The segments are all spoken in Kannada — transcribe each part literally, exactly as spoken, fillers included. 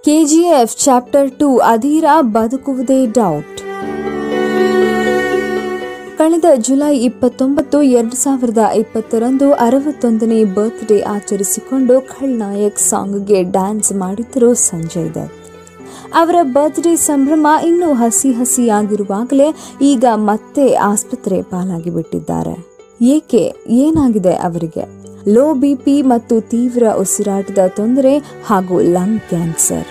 ಕೆಜಿಎಫ್ ಚಾಪ್ಟರ್ ಟೂ ಅಧೀರ ಬದುಕುವುದೇ ಡೌಟ್. ಕಳೆದ ಜುಲೈ ಇಪ್ಪತ್ತೊಂಬತ್ತು ಎರಡು ಸಾವಿರದ ಇಪ್ಪತ್ತರಂದು ಅರವತ್ತೊಂದನೇ ಬರ್ತ್ಡೇ ಆಚರಿಸಿಕೊಂಡು ಖಳನಾಯಕ್ ಸಾಂಗ್ಗೆ ಡ್ಯಾನ್ಸ್ ಮಾಡಿದ್ದರು ಸಂಜಯ್ ದತ್. ಅವರ ಬರ್ತ್ಡೇ ಸಂಭ್ರಮ ಇನ್ನೂ ಹಸಿ ಹಸಿಯಾಗಿರುವಾಗಲೇ ಈಗ ಮತ್ತೆ ಆಸ್ಪತ್ರೆ ಪಾಲಾಗಿ ಬಿಟ್ಟಿದ್ದಾರೆ. ಏಕೆ? ಏನಾಗಿದೆ ಅವರಿಗೆ? ಲೋ ಬಿಪಿ ಮತ್ತು ತೀವ್ರ ಉಸಿರಾಟದ ತೊಂದರೆ ಹಾಗೂ ಲಂಗ್ ಕ್ಯಾನ್ಸರ್.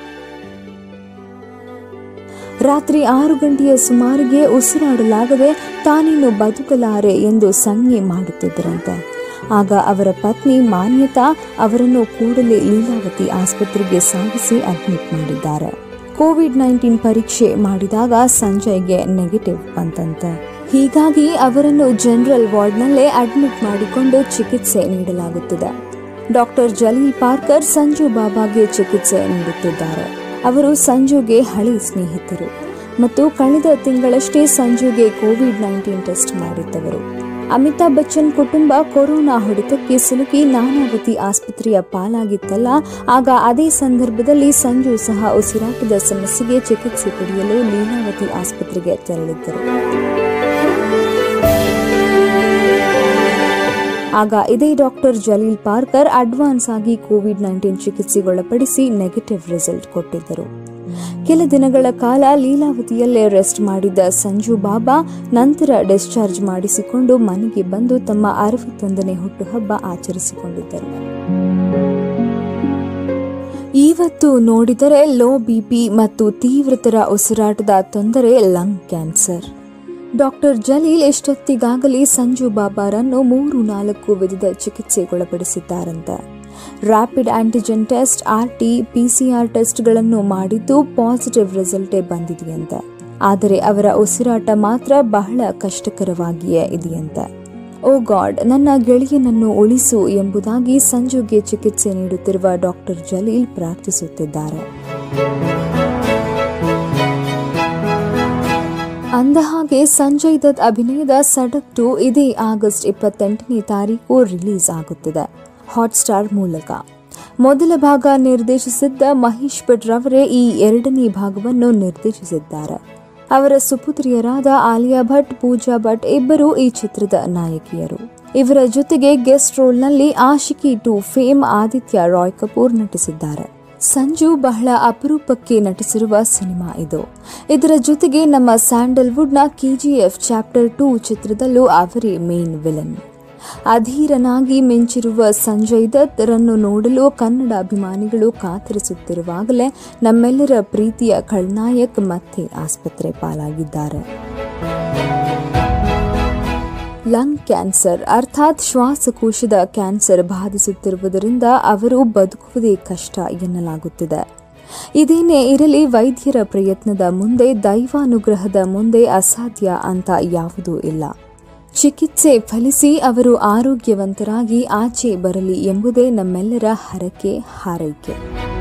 ರಾತ್ರಿ ಆರು ಗಂಟೆಯ ಸುಮಾರಿಗೆ ಉಸಿರಾಡಲಾಗದೆ ತಾನಿನ್ನು ಬದುಕಲಾರೆ ಎಂದು ಸಂಜ್ಞೆ ಮಾಡುತ್ತಿದ್ದರಂತೆ. ಆಗ ಅವರ ಪತ್ನಿ ಮಾನ್ಯತಾ ಅವರನ್ನು ಕೂಡಲೇ ಲೀಲಾವತಿ ಆಸ್ಪತ್ರೆಗೆ ಸಾಗಿಸಿ ಅಡ್ಮಿಟ್ ಮಾಡಿದ್ದಾರೆ. ಕೋವಿಡ್ ನೈನ್ಟೀನ್ ಪರೀಕ್ಷೆ ಮಾಡಿದಾಗ ಸಂಜಯ್ಗೆ ನೆಗೆಟಿವ್ ಬಂತಂತೆ. ಹೀಗಾಗಿ ಅವರನ್ನು ಜನರಲ್ ವಾರ್ಡ್ನಲ್ಲೇ ಅಡ್ಮಿಟ್ ಮಾಡಿಕೊಂಡು ಚಿಕಿತ್ಸೆ ನೀಡಲಾಗುತ್ತಿದೆ. ಡಾಕ್ಟರ್ ಜಲೀಲ್ ಪಾರ್ಕರ್ ಸಂಜು ಬಾಬಾಗೆ ಚಿಕಿತ್ಸೆ ನೀಡುತ್ತಿದ್ದಾರೆ. ಅವರು ಸಂಜುಗೆ ಹಳೆ ಸ್ನೇಹಿತರು ಮತ್ತು ಕಳೆದ ತಿಂಗಳಷ್ಟೇ ಸಂಜುಗೆ ಕೋವಿಡ್ ನೈನ್ಟೀನ್ ಟೆಸ್ಟ್ ಮಾಡಿದ್ದವರು. ಅಮಿತಾಬ್ ಬಚ್ಚನ್ ಕುಟುಂಬ ಕೊರೋನಾ ಹೊಡೆತಕ್ಕೆ ಸಿಲುಕಿ ನಾನಾವತಿ ಆಸ್ಪತ್ರೆಯ ಪಾಲಾಗಿತ್ತಲ್ಲ, ಆಗ ಅದೇ ಸಂದರ್ಭದಲ್ಲಿ ಸಂಜು ಸಹ ಉಸಿರಾಟದ ಸಮಸ್ಯೆಗೆ ಚಿಕಿತ್ಸೆ ಪಡೆಯಲು ಲೀಲಾವತಿ ಆಸ್ಪತ್ರೆಗೆ ತೆರಳಿದ್ದರು. ಆಗ ಇದೇ ಡಾಕ್ಟರ್ ಜಲೀಲ್ ಪಾರ್ಕರ್ ಅಡ್ವಾನ್ಸ್ ಆಗಿ ಕೋವಿಡ್ ನೈನ್ಟೀನ್ ಚಿಕಿತ್ಸೆಗೊಳಪಡಿಸಿ ನೆಗೆಟಿವ್ ರಿಸಲ್ಟ್ ಕೊಟ್ಟಿದ್ದರು. ಕೆಲ ದಿನಗಳ ಕಾಲ ಲೀಲಾವತಿಯಲ್ಲೇ ರೆಸ್ಟ್ ಮಾಡಿದ್ದ ಸಂಜು ಬಾಬಾ ನಂತರ ಡಿಸ್ಚಾರ್ಜ್ ಮಾಡಿಸಿಕೊಂಡು ಮನೆಗೆ ಬಂದು ತಮ್ಮ ಅರವತ್ತೊಂದನೇ ಹುಟ್ಟುಹಬ್ಬ ಆಚರಿಸಿಕೊಂಡಿದ್ದರು. ಇವತ್ತು ನೋಡಿದರೆ ಲೋ ಬಿಪಿ ಮತ್ತು ತೀವ್ರತರ ಉಸಿರಾಟದ ತೊಂದರೆ, ಲಂಗ್ ಕ್ಯಾನ್ಸರ್. ಡಾಕ್ಟರ್ ಜಲೀಲ್ ಇಷ್ಟೊತ್ತಿಗಾಗಲೇ ಸಂಜು ಬಾಬಾರನ್ನು ಮೂರು ನಾಲ್ಕು ವಿಧದ ಚಿಕಿತ್ಸೆಗೊಳಪಡಿಸಿದ್ದಾರಂತೆ. Rapid antigen test, R T PCR ಟೆಸ್ಟ್ಗಳನ್ನು ಮಾಡಿದ್ದು ಪಾಸಿಟಿವ್ ರಿಸಲ್ಟೇ ಬಂದಿದೆಯಂತೆ. ಆದರೆ ಅವರ ಉಸಿರಾಟ ಮಾತ್ರ ಬಹಳ ಕಷ್ಟಕರವಾಗಿಯೇ ಇದೆಯಂತೆ. ಓ ಗಾಡ್, ನನ್ನ ಗೆಳೆಯನನ್ನು ಉಳಿಸು ಎಂಬುದಾಗಿ ಸಂಜುಗೆ ಚಿಕಿತ್ಸೆ ನೀಡುತ್ತಿರುವ ಡಾಕ್ಟರ್ ಜಲೀಲ್ ಪ್ರಾರ್ಥಿಸುತ್ತಿದ್ದಾರೆ. ಅಂದಹಾಗೆ ಸಂಜಯ್ ದತ್ ಅಭಿನಯದ ಸಡಕ್ ಟು ಇದೇ ಆಗಸ್ಟ್ ಇಪ್ಪತ್ತೆಂಟನೇ ತಾರೀಕು ರಿಲೀಸ್ ಆಗುತ್ತಿದೆ ಹಾಟ್ಸ್ಟಾರ್ ಮೂಲಕ. ಮೊದಲ ಭಾಗ ನಿರ್ದೇಶಿಸಿದ್ದ ಮಹೇಶ್ ಭಟ್ ರವರೇ ಈ ಎರಡನೇ ಭಾಗವನ್ನು ನಿರ್ದೇಶಿಸಿದ್ದಾರೆ. ಅವರ ಸುಪುತ್ರಿಯರಾದ ಆಲಿಯಾ ಭಟ್, ಪೂಜಾ ಭಟ್ ಇಬ್ಬರು ಈ ಚಿತ್ರದ ನಾಯಕಿಯರು. ಇವರ ಜೊತೆಗೆ ಗೆಸ್ಟ್ ರೋಲ್ನಲ್ಲಿ ಆಶಿಕಿ ಟು ಫೇಮ್ ಆದಿತ್ಯ ರಾಯ್ ಕಪೂರ್ ನಟಿಸಿದ್ದಾರೆ. ಸಂಜು ಬಹಳ ಅಪರೂಪಕ್ಕೆ ನಟಿಸಿರುವ ಸಿನಿಮಾ ಇದು. ಇದರ ಜೊತೆಗೆ ನಮ್ಮ ಸ್ಯಾಂಡಲ್ವುಡ್ನ ಕೆಜಿಎಫ್ ಚಾಪ್ಟರ್ ಟೂ ಚಿತ್ರದಲ್ಲೂ ಅವರೇ ಮೇನ್ ವಿಲನ್. ಅಧೀರನಾಗಿ ಮಿಂಚಿರುವ ಸಂಜಯ್ ದತ್ ರನ್ನು ನೋಡಲು ಕನ್ನಡ ಅಭಿಮಾನಿಗಳು ಕಾತರಿಸುತ್ತಿರುವಾಗಲೇ ನಮ್ಮೆಲ್ಲರ ಪ್ರೀತಿಯ ಖಳನಾಯಕ್ ಮತ್ತೆ ಆಸ್ಪತ್ರೆ ಪಾಲಾಗಿದ್ದಾರೆ. ಲಂಗ್ ಕ್ಯಾನ್ಸರ್ ಅರ್ಥಾತ್ ಶ್ವಾಸಕೋಶದ ಕ್ಯಾನ್ಸರ್ ಬಾಧಿಸುತ್ತಿರುವುದರಿಂದ ಅವರು ಬದುಕುವುದೇ ಕಷ್ಟ ಎನ್ನಲಾಗುತ್ತಿದೆ. ಇದೇನೇ ಇರಲಿ, ವೈದ್ಯರ ಪ್ರಯತ್ನದ ಮುಂದೆ, ದೈವಾನುಗ್ರಹದ ಮುಂದೆ ಅಸಾಧ್ಯ ಅಂತ ಯಾವುದೂ ಇಲ್ಲ. ಚಿಕಿತ್ಸೆ ಫಲಿಸಿ ಅವರು ಆರೋಗ್ಯವಂತರಾಗಿ ಆಚೆ ಬರಲಿ ಎಂಬುದೇ ನಮ್ಮೆಲ್ಲರ ಹರಕೆ, ಹಾರೈಕೆ.